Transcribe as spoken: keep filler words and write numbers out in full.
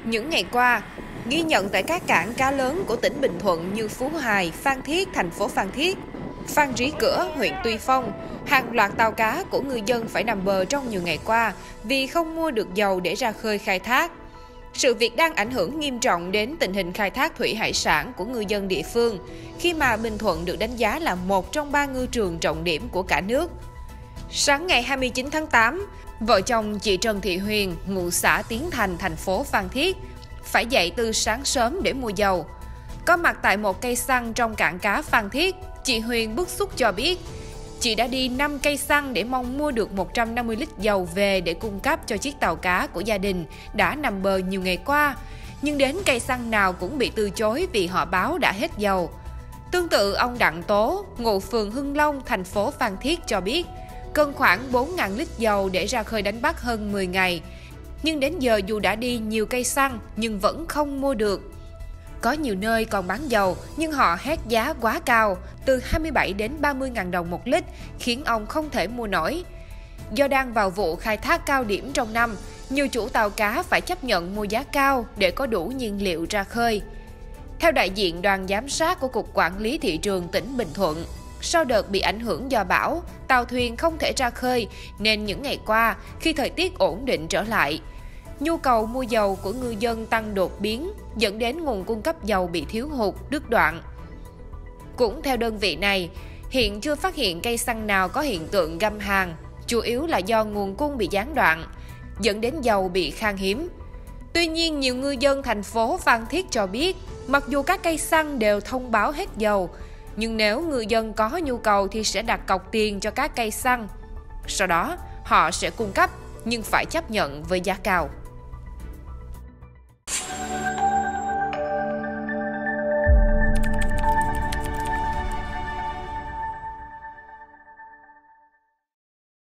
Những ngày qua, ghi nhận tại các cảng cá lớn của tỉnh Bình Thuận như Phú Hải, Phan Thiết, thành phố Phan Thiết, Phan Rí Cửa, huyện Tuy Phong, hàng loạt tàu cá của ngư dân phải nằm bờ trong nhiều ngày qua vì không mua được dầu để ra khơi khai thác. Sự việc đang ảnh hưởng nghiêm trọng đến tình hình khai thác thủy hải sản của ngư dân địa phương, khi mà Bình Thuận được đánh giá là một trong ba ngư trường trọng điểm của cả nước. Sáng ngày hai mươi chín tháng tám, vợ chồng chị Trần Thị Huyền, ngụ xã Tiến Thành, thành phố Phan Thiết, phải dậy từ sáng sớm để mua dầu. Có mặt tại một cây xăng trong cảng cá Phan Thiết, chị Huyền bức xúc cho biết, chị đã đi năm cây xăng để mong mua được một trăm năm mươi lít dầu về để cung cấp cho chiếc tàu cá của gia đình đã nằm bờ nhiều ngày qua, nhưng đến cây xăng nào cũng bị từ chối vì họ báo đã hết dầu. Tương tự, ông Đặng Tố, ngụ phường Hưng Long, thành phố Phan Thiết cho biết, cần khoảng bốn nghìn lít dầu để ra khơi đánh bắt hơn mười ngày. Nhưng đến giờ dù đã đi nhiều cây xăng nhưng vẫn không mua được. Có nhiều nơi còn bán dầu nhưng họ hét giá quá cao, từ hai mươi bảy đến ba mươi nghìn đồng một lít, khiến ông không thể mua nổi. Do đang vào vụ khai thác cao điểm trong năm, nhiều chủ tàu cá phải chấp nhận mua giá cao để có đủ nhiên liệu ra khơi. Theo đại diện đoàn giám sát của Cục Quản lý Thị trường tỉnh Bình Thuận, sau đợt bị ảnh hưởng do bão, tàu thuyền không thể ra khơi nên những ngày qua, khi thời tiết ổn định trở lại, nhu cầu mua dầu của ngư dân tăng đột biến, dẫn đến nguồn cung cấp dầu bị thiếu hụt, đứt đoạn. Cũng theo đơn vị này, hiện chưa phát hiện cây xăng nào có hiện tượng găm hàng, chủ yếu là do nguồn cung bị gián đoạn, dẫn đến dầu bị khan hiếm. Tuy nhiên, nhiều ngư dân thành phố Phan Thiết cho biết, mặc dù các cây xăng đều thông báo hết dầu, nhưng nếu ngư dân có nhu cầu thì sẽ đặt cọc tiền cho các cây xăng. Sau đó, họ sẽ cung cấp, nhưng phải chấp nhận với giá cao.